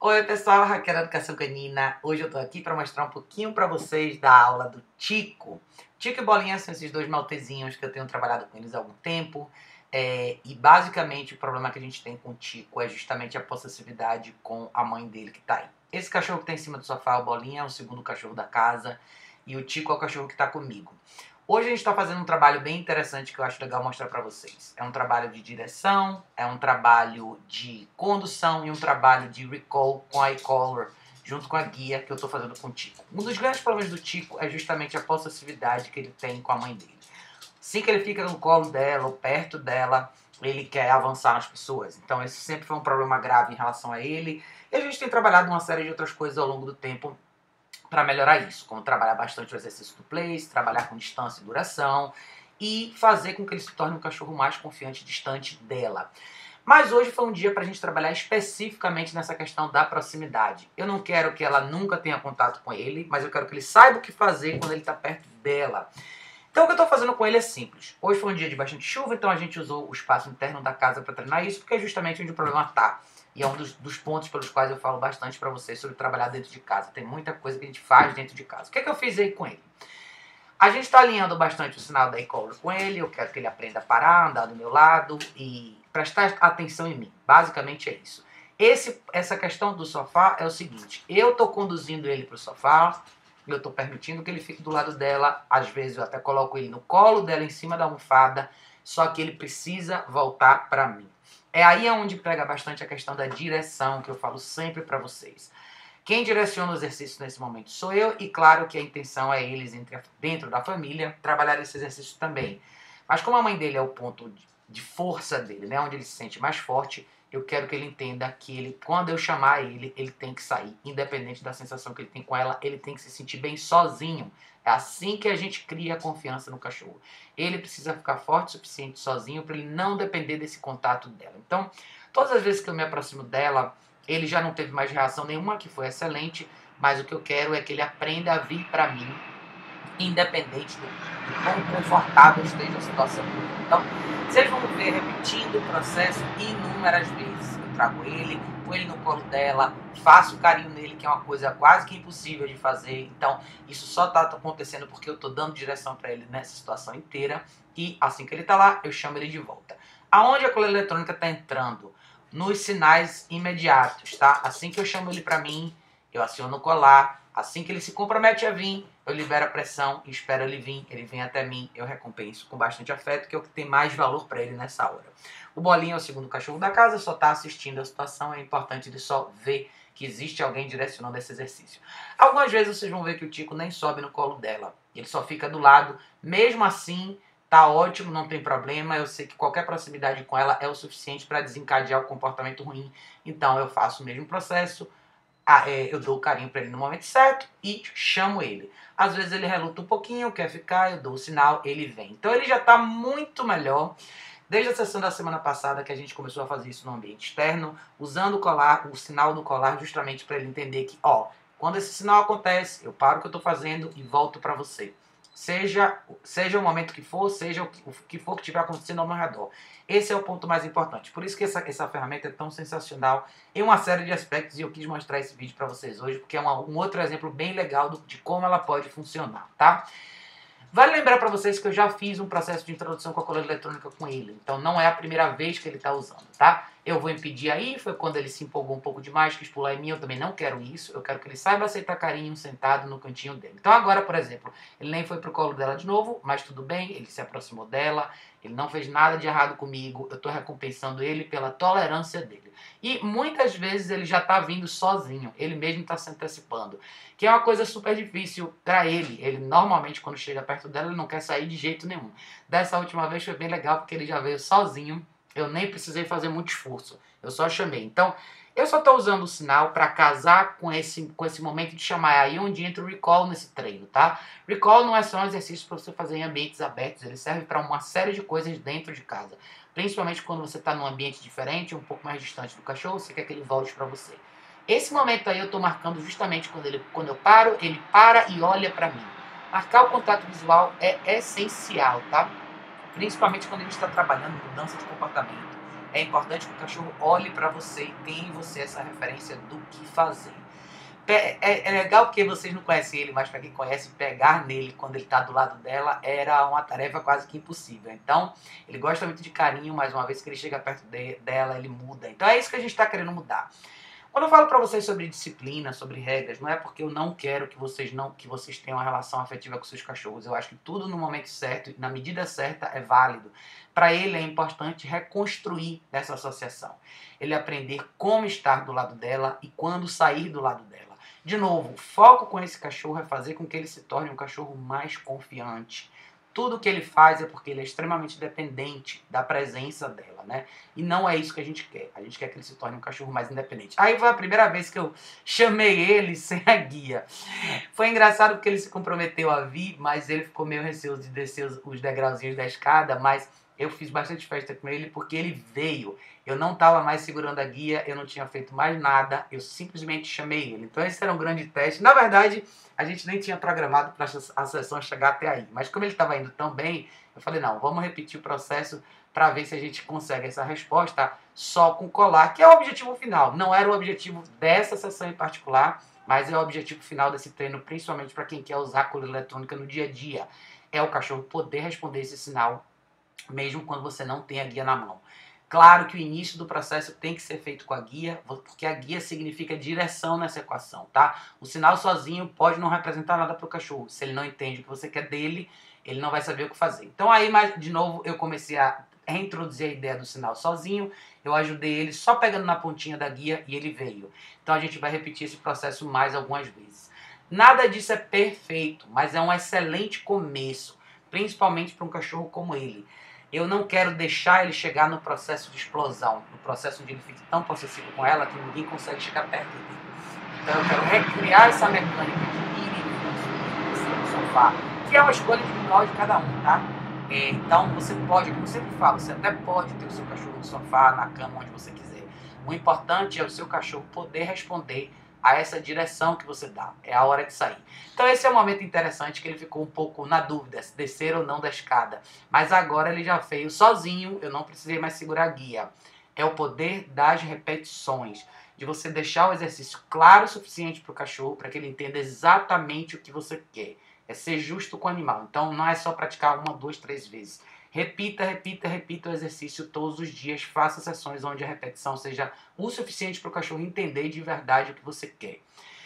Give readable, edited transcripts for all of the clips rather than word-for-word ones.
Oi pessoal, Raquel Educação Canina. Hoje eu tô aqui para mostrar um pouquinho para vocês da aula do Tico. Tico e Bolinha são esses dois maltezinhos que eu tenho trabalhado com eles há algum tempo. E basicamente o problema que a gente tem com o Tico é justamente a possessividade com a mãe dele que tá aí. Esse cachorro que tá em cima do sofá, o Bolinha, é o segundo cachorro da casa. E o Tico é o cachorro que tá comigo. Hoje a gente está fazendo um trabalho bem interessante que eu acho legal mostrar para vocês. É um trabalho de direção, é um trabalho de condução e um trabalho de recall com a iColor, junto com a guia que eu estou fazendo com o Tico. Um dos grandes problemas do Tico é justamente a possessividade que ele tem com a mãe dele. Assim que ele fica no colo dela ou perto dela, ele quer avançar nas pessoas. Então esse sempre foi um problema grave em relação a ele. E a gente tem trabalhado uma série de outras coisas ao longo do tempo para melhorar isso, como trabalhar bastante o exercício do place, trabalhar com distância e duração e fazer com que ele se torne um cachorro mais confiante e distante dela. Mas hoje foi um dia para a gente trabalhar especificamente nessa questão da proximidade. Eu não quero que ela nunca tenha contato com ele, mas eu quero que ele saiba o que fazer quando ele está perto dela. Então o que eu estou fazendo com ele é simples. Hoje foi um dia de bastante chuva, então a gente usou o espaço interno da casa para treinar isso, porque é justamente onde o problema está. E é um dos pontos pelos quais eu falo bastante para vocês sobre trabalhar dentro de casa. Tem muita coisa que a gente faz dentro de casa. O que é que eu fiz aí com ele? A gente está alinhando bastante o sinal da iColor com ele. Eu quero que ele aprenda a parar, andar do meu lado e prestar atenção em mim. Basicamente é isso. Essa questão do sofá é o seguinte. Eu estou conduzindo ele para o sofá. Eu estou permitindo que ele fique do lado dela. Às vezes eu até coloco ele no colo dela, em cima da almofada. Só que ele precisa voltar para mim. É aí onde pega bastante a questão da direção, que eu falo sempre para vocês. Quem direciona o exercício nesse momento sou eu, e claro que a intenção é eles, dentro da família, trabalhar esse exercício também. Mas como a mãe dele é o ponto de força dele, né, onde ele se sente mais forte, eu quero que ele entenda que ele, quando eu chamar ele, ele tem que sair. Independente da sensação que ele tem com ela, ele tem que se sentir bem sozinho. É assim que a gente cria confiança no cachorro. Ele precisa ficar forte o suficiente sozinho para ele não depender desse contato dela. Então, todas as vezes que eu me aproximo dela, ele já não teve mais reação nenhuma, que foi excelente, mas o que eu quero é que ele aprenda a vir para mim, independente do quão confortável esteja a situação. Então, vocês vão ver repetindo o processo inúmeras vezes. Eu trago ele, com ele no colo dela, faço carinho nele, que é uma coisa quase que impossível de fazer. Então, isso só está acontecendo porque eu estou dando direção para ele nessa situação inteira. E assim que ele está lá, eu chamo ele de volta. Aonde a coleira eletrônica está entrando? Nos sinais imediatos, tá? Assim que eu chamo ele para mim, eu aciono o colar. Assim que ele se compromete a vir, eu libero a pressão e espero ele vir. Ele vem até mim, eu recompenso com bastante afeto, que é o que tem mais valor para ele nessa hora. O Bolinha é o segundo cachorro da casa, só está assistindo a situação. É importante ele só ver que existe alguém direcionando esse exercício. Algumas vezes vocês vão ver que o Tico nem sobe no colo dela. Ele só fica do lado. Mesmo assim, tá ótimo, não tem problema. Eu sei que qualquer proximidade com ela é o suficiente para desencadear o comportamento ruim. Então eu faço o mesmo processo. Eu dou o carinho para ele no momento certo e chamo ele. Às vezes ele reluta um pouquinho, quer ficar, eu dou o sinal, ele vem. Então ele já está muito melhor. Desde a sessão da semana passada que a gente começou a fazer isso no ambiente externo, usando o colar, o sinal do colar, justamente para ele entender que, quando esse sinal acontece, eu paro o que eu estou fazendo e volto para você. Seja o momento que for, seja o que for que estiver acontecendo ao meu redor. Esse é o ponto mais importante. Por isso que essa ferramenta é tão sensacional em uma série de aspectos, e eu quis mostrar esse vídeo para vocês hoje, porque é um outro exemplo bem legal de como ela pode funcionar, tá? Vale lembrar para vocês que eu já fiz um processo de introdução com a coleira eletrônica com ele. Então não é a primeira vez que ele está usando, tá? Eu vou impedir aí, foi quando ele se empolgou um pouco demais, quis pular em mim, eu também não quero isso. Eu quero que ele saiba aceitar carinho sentado no cantinho dele. Então agora, por exemplo, ele nem foi pro colo dela de novo, mas tudo bem, ele se aproximou dela, ele não fez nada de errado comigo, eu estou recompensando ele pela tolerância dele. E muitas vezes ele já está vindo sozinho, ele mesmo está se antecipando, que é uma coisa super difícil para ele. Ele normalmente, quando chega perto dela, ele não quer sair de jeito nenhum. Dessa última vez foi bem legal, porque ele já veio sozinho, eu nem precisei fazer muito esforço, eu só chamei. Então, eu só estou usando o sinal para casar com esse momento de chamar. É aí onde entra o recall nesse treino, tá? Recall não é só um exercício para você fazer em ambientes abertos, ele serve para uma série de coisas dentro de casa. Principalmente quando você está num ambiente diferente, um pouco mais distante do cachorro, você quer que ele volte para você. Esse momento aí eu estou marcando justamente quando eu paro, ele para e olha para mim. Marcar o contato visual é essencial, tá? Principalmente quando a gente está trabalhando mudança de comportamento. é importante que o cachorro olhe para você e tenha em você essa referência do que fazer. É legal porque vocês não conhecem ele, mas para quem conhece, pegar nele quando ele está do lado dela era uma tarefa quase que impossível. Então, ele gosta muito de carinho, mas uma vez que ele chega perto dela, ele muda. Então é isso que a gente está querendo mudar. Quando eu falo para vocês sobre disciplina, sobre regras, não é porque eu não quero que vocês tenham uma relação afetiva com seus cachorros. Eu acho que tudo no momento certo e na medida certa é válido. Para ele é importante reconstruir essa associação. Ele aprender como estar do lado dela e quando sair do lado dela. De novo, o foco com esse cachorro é fazer com que ele se torne um cachorro mais confiante. Tudo que ele faz é porque ele é extremamente dependente da presença dela, né? E não é isso que a gente quer. A gente quer que ele se torne um cachorro mais independente. Aí foi a primeira vez que eu chamei ele sem a guia. Foi engraçado porque ele se comprometeu a vir, mas ele ficou meio receoso de descer os degrauzinhos da escada, mas eu fiz bastante festa com ele porque ele veio. Eu não estava mais segurando a guia, eu não tinha feito mais nada, eu simplesmente chamei ele. Então esse era um grande teste. Na verdade, a gente nem tinha programado para a sessão chegar até aí. Mas como ele estava indo tão bem, eu falei, não, vamos repetir o processo para ver se a gente consegue essa resposta só com colar, que é o objetivo final. Não era o objetivo dessa sessão em particular, mas é o objetivo final desse treino, principalmente para quem quer usar a coleira eletrônica no dia a dia. É o cachorro poder responder esse sinal mesmo quando você não tem a guia na mão. Claro que o início do processo tem que ser feito com a guia, porque a guia significa direção nessa equação, tá? O sinal sozinho pode não representar nada para o cachorro. Se ele não entende o que você quer dele, ele não vai saber o que fazer. Então aí, de novo, eu comecei a reintroduzir a ideia do sinal sozinho, eu ajudei ele só pegando na pontinha da guia e ele veio. Então a gente vai repetir esse processo mais algumas vezes. Nada disso é perfeito, mas é um excelente começo, principalmente para um cachorro como ele. Eu não quero deixar ele chegar no processo de explosão, no processo onde ele fique tão possessivo com ela que ninguém consegue chegar perto dele. Então eu quero recriar essa mecânica de ir e vir no sofá, que é uma escolha individual de cada um, tá? Então você pode, como eu sempre falo, você até pode ter o seu cachorro no sofá, na cama, onde você quiser. O importante é o seu cachorro poder responder a essa direção que você dá. É a hora de sair. Então esse é um momento interessante que ele ficou um pouco na dúvida se descer ou não da escada. Mas agora ele já veio sozinho, eu não precisei mais segurar a guia. É o poder das repetições. De você deixar o exercício claro o suficiente para o cachorro, para que ele entenda exatamente o que você quer. É ser justo com o animal. Então não é só praticar 1, 2, 3 vezes. Repita, repita, repita o exercício todos os dias. Faça sessões onde a repetição seja o suficiente para o cachorro entender de verdade o que você quer.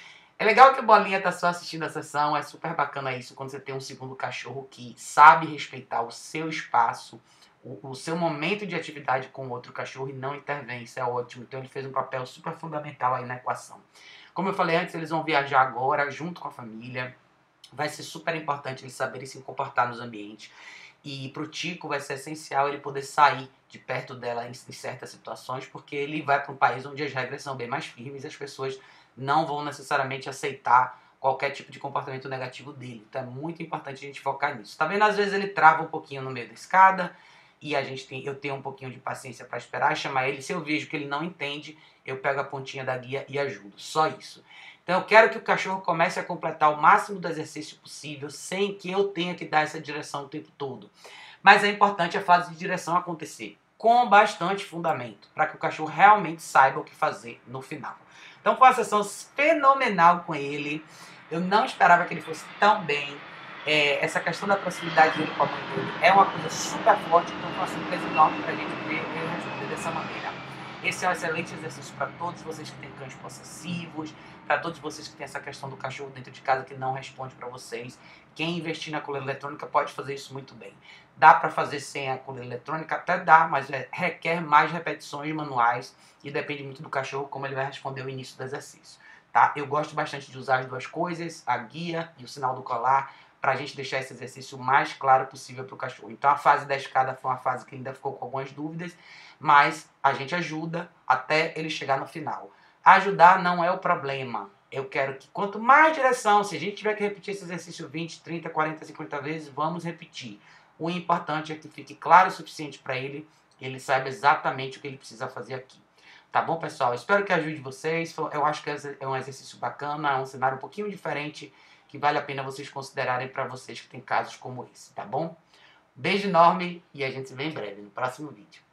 É legal que o Bolinha tá só assistindo a sessão, é super bacana isso quando você tem um segundo cachorro que sabe respeitar o seu espaço, o seu momento de atividade com o outro cachorro e não intervém, isso é ótimo. Então ele fez um papel super fundamental aí na equação. Como eu falei antes, eles vão viajar agora junto com a família, vai ser super importante eles saberem se comportar nos ambientes. E para o Tico vai ser essencial ele poder sair de perto dela em certas situações, porque ele vai para um país onde as regras são bem mais firmes e as pessoas não vão necessariamente aceitar qualquer tipo de comportamento negativo dele. Então é muito importante a gente focar nisso. Tá vendo? Às vezes ele trava um pouquinho no meio da escada e eu tenho um pouquinho de paciência para esperar e chamar ele. Se eu vejo que ele não entende, eu pego a pontinha da guia e ajudo. Só isso. Então eu quero que o cachorro comece a completar o máximo do exercício possível sem que eu tenha que dar essa direção o tempo todo. Mas é importante a fase de direção acontecer com bastante fundamento, para que o cachorro realmente saiba o que fazer no final. Então foi uma sessão fenomenal com ele. Eu não esperava que ele fosse tão bem. Essa questão da proximidade dele com a mãe dele é uma coisa super forte, então foi uma surpresa enorme para a gente ver ele responder dessa maneira. Esse é um excelente exercício para todos vocês que têm cães possessivos, para todos vocês que têm essa questão do cachorro dentro de casa que não responde para vocês. Quem investir na coleira eletrônica pode fazer isso muito bem. Dá para fazer sem a coleira eletrônica? Até dá, mas requer mais repetições manuais e depende muito do cachorro como ele vai responder o início do exercício. Tá? Eu gosto bastante de usar as duas coisas, a guia e o sinal do colar, para a gente deixar esse exercício o mais claro possível para o cachorro. Então a fase da escada foi uma fase que ainda ficou com algumas dúvidas, mas a gente ajuda até ele chegar no final. Ajudar não é o problema. Eu quero que quanto mais direção, se a gente tiver que repetir esse exercício 20, 30, 40, 50 vezes, vamos repetir. O importante é que fique claro o suficiente para ele, e ele saiba exatamente o que ele precisa fazer aqui. Tá bom, pessoal? Espero que ajude vocês. Eu acho que é um exercício bacana, é um cenário um pouquinho diferente, que vale a pena vocês considerarem para vocês que têm casos como esse, tá bom? Beijo enorme e a gente se vê em breve no próximo vídeo.